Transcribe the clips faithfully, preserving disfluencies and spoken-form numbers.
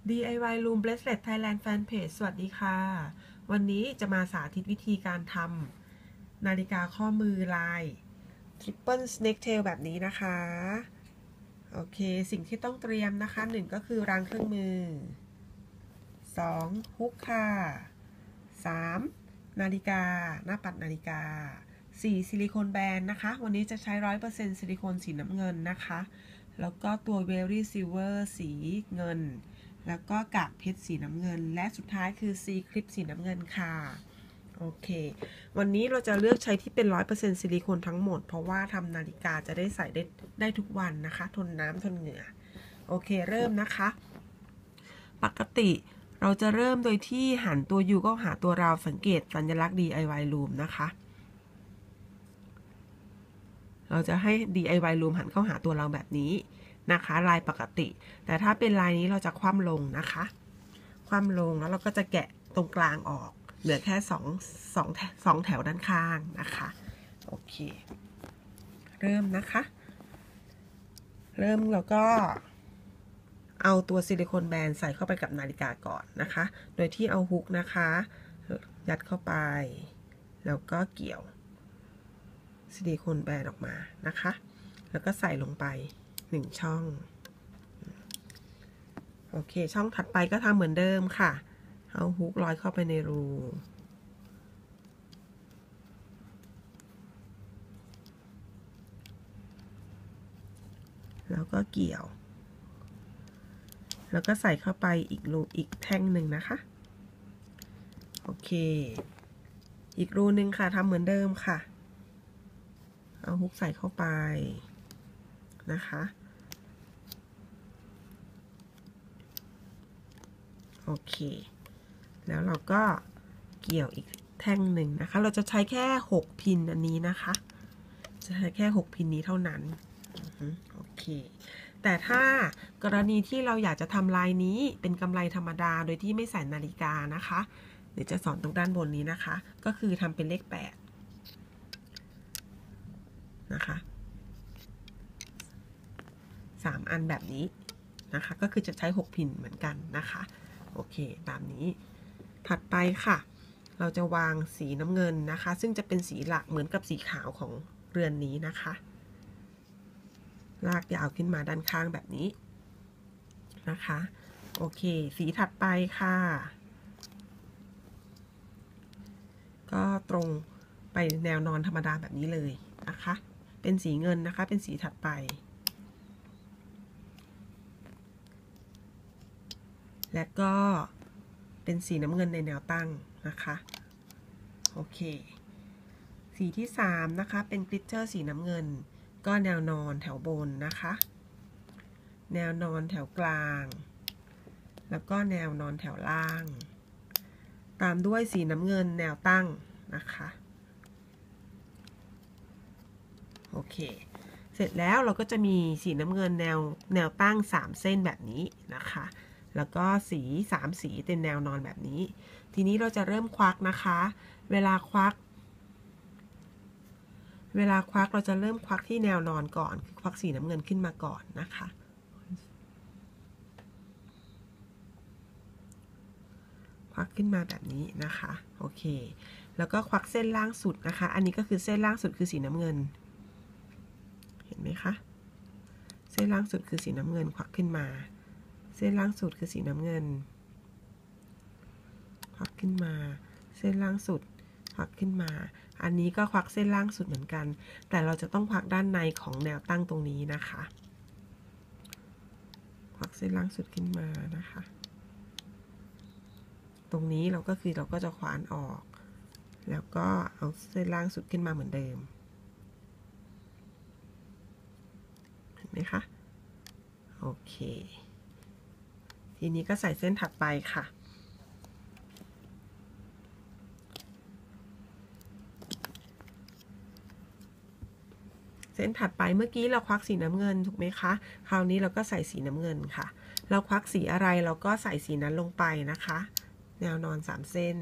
ดี ไอ วาย Room Bracelet Thailand Fanpage สวัสดีค่ะ วันนี้จะมาสาธิตวิธีการทำนาฬิกาข้อมือลาย Triple Snake Tail แบบนี้นะคะ โอเค สิ่งที่ต้องเตรียมนะคะหนึ่งก็คือรางเครื่องมือสองฮุกค่ะสามนาฬิกาหน้าปัดนาฬิกาสี่ซิลิโคนแบนนะคะวันนี้จะใช้ ร้อยเปอร์เซ็นต์ ซิลิโคนสีน้ำเงินนะคะแล้วก็ตัว Very Silver สีเงินแล้วก็กากเพชรสีน้ำเงินและสุดท้ายคือ C คลิปสีน้ำเงินค่ะโอเควันนี้เราจะเลือกใช้ที่เป็น ร้อยเปอร์เซ็นต์ ซิลิโคนทั้งหมดเพราะว่าทำนาฬิกาจะได้ใส่ได้ได้ทุกวันนะคะทนน้ำทนเหงื่อโอเคเริ่มนะคะปกติเราจะเริ่มโดยที่หันตัว U ก็หาตัวราวสังเกตสัญลักษณ์ ดี ไอ วาย Room นะคะเราจะให้ ดี ไอ วาย Room หันเข้าหาตัวเราแบบนี้นะคะลายปกติแต่ถ้าเป็นลายนี้เราจะคว่ำลงนะคะคว่ำลงแล้วเราก็จะแกะตรงกลางออกเหลือแค่สอง สอง สองแถวด้านข้างนะคะโอเคเริ่มนะคะเริ่มเราก็เอาตัวซิลิโคนแบนใส่เข้าไปกับนาฬิกาก่อนนะคะโดยที่เอาฮุกนะคะยัดเข้าไปแล้วก็เกี่ยวซิลิโคนแบนออกมานะคะแล้วก็ใส่ลงไปหนึ่งช่องโอเคช่องถัดไปก็ทำเหมือนเดิมค่ะเอาฮุกลอยเข้าไปในรูแล้วก็เกี่ยวแล้วก็ใส่เข้าไปอีกรูอีกแท่งหนึ่งนะคะโอเคอีกรูนึงค่ะทำเหมือนเดิมค่ะเอาฮุกใส่เข้าไปนะคะโอเคแล้วเราก็เกี่ยวอีกแท่งหนึ่งนะคะเราจะใช้แค่หกพินอันนี้นะคะจะใช้แค่หกพินนี้เท่านั้นโอเคแต่ถ้ากรณีที่เราอยากจะทำลายนี้เป็นกำไรธรรมดาโดยที่ไม่ใส่นาฬิกานะคะเดี๋ยวจะสอนตรงด้านบนนี้นะคะก็คือทำเป็นเลขแปดนะคะสามอันแบบนี้นะคะก็คือจะใช้หกพินเหมือนกันนะคะโอเคตามนี้ถัดไปค่ะเราจะวางสีน้ำเงินนะคะซึ่งจะเป็นสีหลักเหมือนกับสีขาวของเรือนนี้นะคะลากยาวขึ้นมาด้านข้างแบบนี้นะคะโอเคสีถัดไปค่ะก็ตรงไปแนวนอนธรรมดาแบบนี้เลยนะคะเป็นสีเงินนะคะเป็นสีถัดไปและก็เป็นสีน้ำเงินในแนวตั้งนะคะโอเคสีที่สามนะคะเป็นกลิตเตอร์สีน้ำเงินก็แนวนอนแถวบนนะคะแนวนอนแถวกลางแล้วก็แนวนอนแถวล่างตามด้วยสีน้ำเงินแนวตั้งนะคะโอเคเสร็จแล้วเราก็จะมีสีน้ำเงินแนวแนวตั้งสามเส้นแบบนี้นะคะแล้วก็สีสามสีเป็นแนวนอนแบบนี้ทีนี้เราจะเริ่มควักนะคะเวลาควักเวลาควักเราจะเริ่มควักที่แนวนอนก่อนคือควักสีน้ำเงินขึ้นมาก่อนนะคะควักขึ้นมาแบบนี้นะคะโอเคแล้วก็ควักเส้นล่างสุดนะคะอันนี้ก็คือเส้นล่างสุดคือสีน้ำเงินเห็นไหมคะเส้นล่างสุดคือสีน้ำเงินควักขึ้นมาเส้นล่างสุดคือสีน้ำเงินควักขึ้นมาเส้นล่างสุดควักขึ้นมาอันนี้ก็ควักเส้นล่างสุดเหมือนกันแต่เราจะต้องควักด้านในของแนวตั้งตรงนี้นะคะควักเส้นล่างสุดขึ้นมานะคะตรงนี้เราก็คือเราก็จะขวานออกแล้วก็เอาเส้นล่างสุดขึ้นมาเหมือนเดิมเห็นไหมคะโอเคทีนี้ก็ใส่เส้นถัดไปค่ะเส้นถัดไปเมื่อกี้เราควักสีน้ำเงินถูกไหมคะคราวนี้เราก็ใส่สีน้ำเงินค่ะเราควักสีอะไรเราก็ใส่สีนั้นลงไปนะคะแนวนอนสามเส้น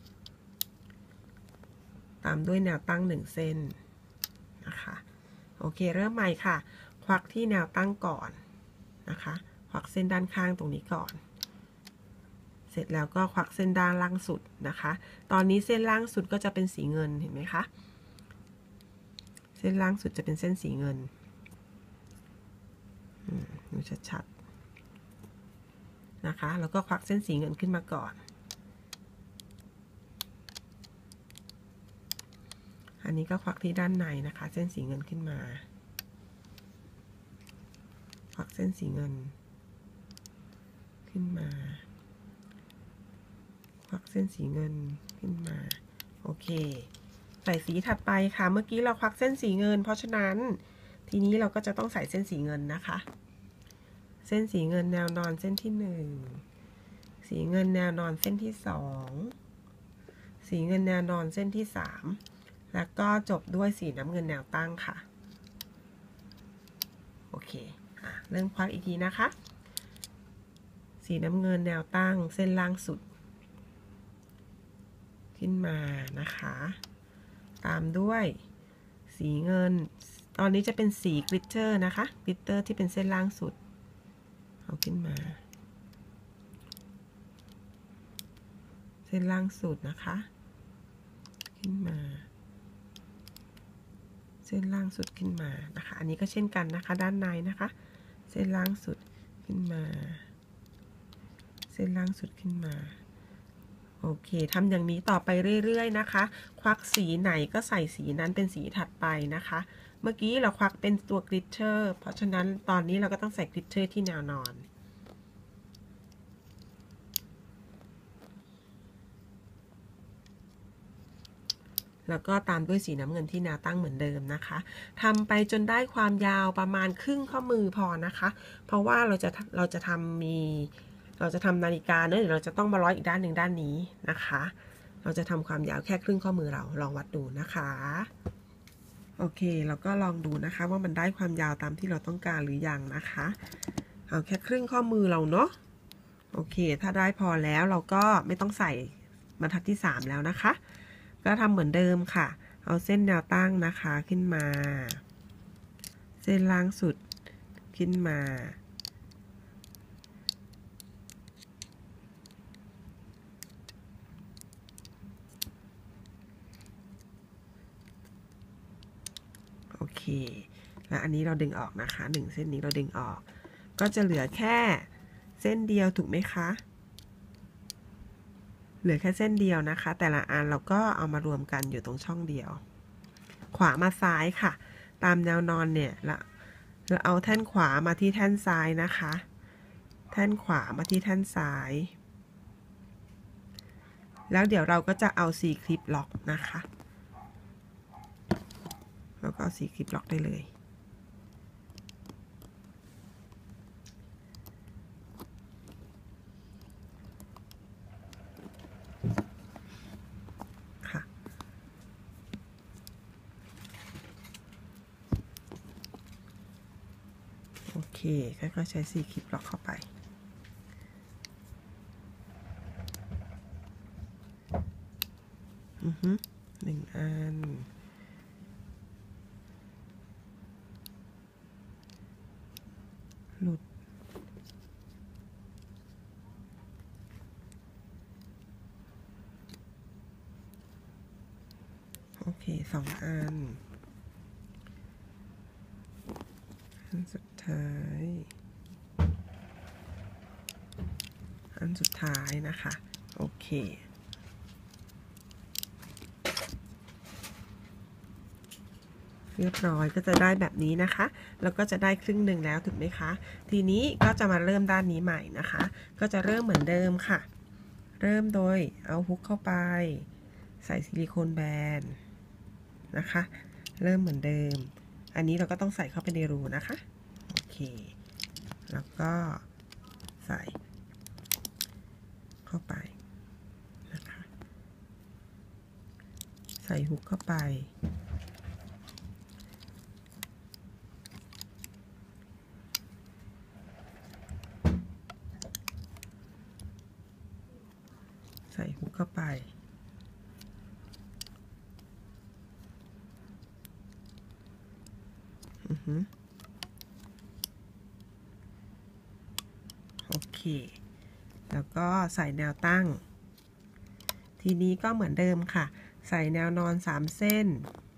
ตามด้วยแนวตั้งหนึ่งเส้นนะคะโอเคเริ่มใหม่ค่ะควักที่แนวตั้งก่อนนะคะควักเส้นด้านข้างตรงนี้ก่อนสร็จแล้วก็ควักเส้นด้านล่างสุดนะคะตอนนี้เส้นล่างสุดก็จะเป็นสีเงินเห็นไหมคะเส้นล่างสุดจะเป็นเส้นสีเงินดูชัดๆนะคะแล้วก็ควักเส้นสีเงินขึ้นมาก่อนอันนี้ก็ควักที่ด้านในนะคะเส้นสีเงินขึ้นมาควักเส้นสีเงินขึ้นมาควักเส้นสีเงินขึ้นมาโอเคใส่สีถัดไปค่ะเมื่อกี้เราควักเส้นสีเงินเพราะฉะนั้นทีนี้เราก็จะต้องใส่เส้นสีเงินนะคะเส้นสีเงินแนวนอนเส้นที่หนึ่งสีเงินแนวนอนเส้นที่สองสีเงินแนวนอนเส้นที่สามแล้วก็จบด้วยสีน้ำเงินแนวตั้งค่ะโอเคอ่ะเริ่มควักอีกทีนะคะสีน้ำเงินแนวตั้งเส้นล่างสุดขึ้นมานะคะตามด้วยสีเงินตอนนี้จะเป็นสีกลิตเตอร์นะคะกลิตเตอร์ที่เป็นเส้นล่างสุดเอาขึ้นมาเส้นล่างสุดนะคะขึ้นมาเส้นล่างสุดขึ้นมานะคะอันนี้ก็เช่นกันนะคะด้านในนะคะเส้นล่างสุดขึ้นมาเส้นล่างสุดขึ้นมาโอเคทำอย่างนี้ต่อไปเรื่อยๆนะคะควักสีไหนก็ใส่สีนั้นเป็นสีถัดไปนะคะเมื่อกี้เราควักเป็นตัวกลิตเตอร์เพราะฉะนั้นตอนนี้เราก็ต้องใส่กลิตเตอร์ที่แนวนอนแล้วก็ตามด้วยสีน้ำเงินที่แนวตั้งเหมือนเดิมนะคะทำไปจนได้ความยาวประมาณครึ่งข้อมือพอนะคะเพราะว่าเราจะเราจะทำมีเราจะทำนาฬิกาเนอะเดี๋ยวเราจะต้องมาร้อยอีกด้านหนึ่งด้านนี้นะคะเราจะทำความยาวแค่ครึ่งข้อมือเราลองวัดดูนะคะโอเคเราก็ลองดูนะคะว่ามันได้ความยาวตามที่เราต้องการหรือยังนะคะเอาแค่ครึ่งข้อมือเราเนาะโอเคถ้าได้พอแล้วเราก็ไม่ต้องใส่บรรทัดที่สามแล้วนะคะก็ทำเหมือนเดิมค่ะเอาเส้นแนวตั้งนะคะขึ้นมาเส้นล่างสุดขึ้นมาโอเคแล้วอันนี้เราดึงออกนะคะหนึ่งเส้นนี้เราดึงออกก็จะเหลือแค่เส้นเดียวถูกไหมคะเหลือแค่เส้นเดียวนะคะแต่ละอันเราก็เอามารวมกันอยู่ตรงช่องเดียวขวามาซ้ายค่ะตามแนวนอนเนี่ยละเราเอาแท่นขวามาที่แท่นซ้ายนะคะแท่นขวามาที่แท่นซ้ายแล้วเดี๋ยวเราก็จะเอาสีคลิปล็อกนะคะแล้วก็เอาสีคลิปล็อกได้เลยค่ะโอเคค่อยๆใช้สีคลิปล็อกเข้าไปอือฮึหนึ่งอันหลุดโอเคสองอันอันสุดท้ายอันสุดท้ายนะคะโอเคเรียบร้อยก็จะได้แบบนี้นะคะแล้วก็จะได้ครึ่งหนึ่งแล้วถูกไหมคะทีนี้ก็จะมาเริ่มด้านนี้ใหม่นะคะก็จะเริ่มเหมือนเดิมค่ะเริ่มโดยเอาฮุกเข้าไปใส่ซิลิโคนแบนนะคะเริ่มเหมือนเดิมอันนี้เราก็ต้องใส่เข้าไปในรูนะคะโอเคแล้วก็ใส่เข้าไปนะคะใส่ฮุกเข้าไปใส่ฮุกเข้าไปอือฮึโอเคแล้วก็ใส่แนวตั้งทีนี้ก็เหมือนเดิมค่ะใส่แนวนอนสามเส้น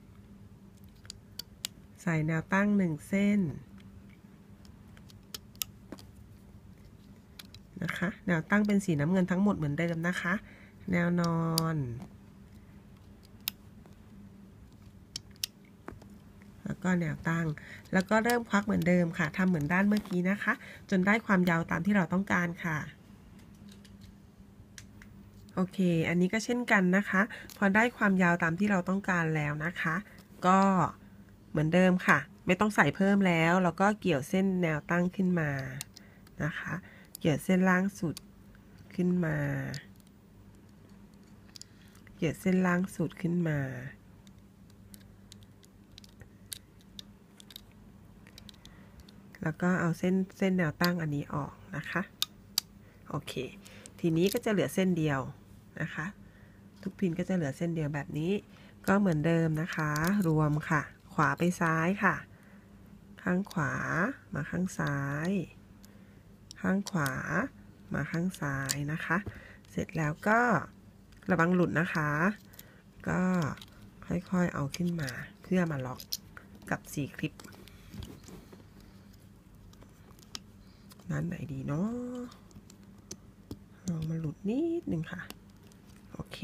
ใส่แนวตั้งหนึ่งเส้นนะคะแนวตั้งเป็นสีน้ำเงินทั้งหมดเหมือนเดิมนะคะแนวนอนแล้วก็แนวตั้งแล้วก็เริ่มควักเหมือนเดิมค่ะทำเหมือนด้านเมื่อกี้นะคะจนได้ความยาวตามที่เราต้องการค่ะโอเคอันนี้ก็เช่นกันนะคะพอได้ความยาวตามที่เราต้องการแล้วนะคะก็เหมือนเดิมค่ะไม่ต้องใส่เพิ่มแล้วแล้วก็เกี่ยวเส้นแนวตั้งขึ้นมานะคะเกี่ยวเส้นล่างสุดขึ้นมาเกี่ยวเส้นล่างสุดขึ้นมาแล้วก็เอาเส้นเส้นแนวตั้งอันนี้ออกนะคะโอเคทีนี้ก็จะเหลือเส้นเดียวนะคะทุกพินก็จะเหลือเส้นเดียวแบบนี้ก็เหมือนเดิมนะคะรวมค่ะขวาไปซ้ายค่ะข้างขวามาข้างซ้ายข้างขวามาข้างซ้ายนะคะเสร็จแล้วก็ระวังหลุดนะคะก็ค่อยๆเอาขึ้นมาเพื่อมาล็อกกับสีคลิปด้านไหนดีเนาะลองมาหลุดนิดนึงค่ะโอเค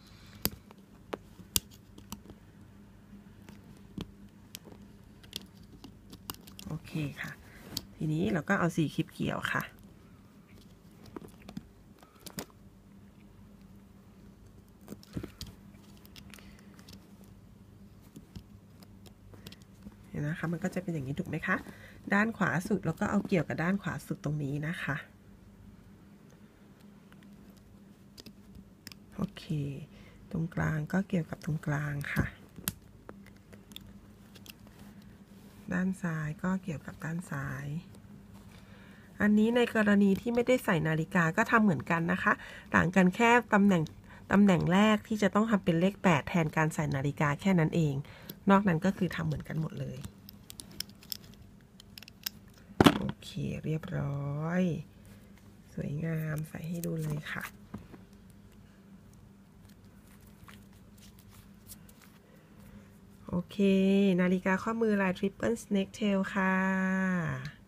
โอเคค่ะทีนี้เราก็เอาสีคลิปเกี่ยวค่ะเห็นนะคะมันก็จะเป็นอย่างนี้ถูกไหมคะด้านขวาสุดแล้วก็เอาเกี่ยวกับด้านขวาสุดตรงนี้นะคะโอเคตรงกลางก็เกี่ยวกับตรงกลางค่ะด้านซ้ายก็เกี่ยวกับด้านซ้ายอันนี้ในกรณีที่ไม่ได้ใส่นาฬิกาก็ทำเหมือนกันนะคะต่างกันแค่ตำแหน่งตำแหน่งแรกที่จะต้องทำเป็นเลขแปดแทนการใส่นาฬิกาแค่นั้นเองนอกนั้นก็คือทำเหมือนกันหมดเลยโอเคเรียบร้อยสวยงามใส่ให้ดูเลยค่ะโอเคนาฬิกาข้อมือลาย Triple Snake Tail ค่ะ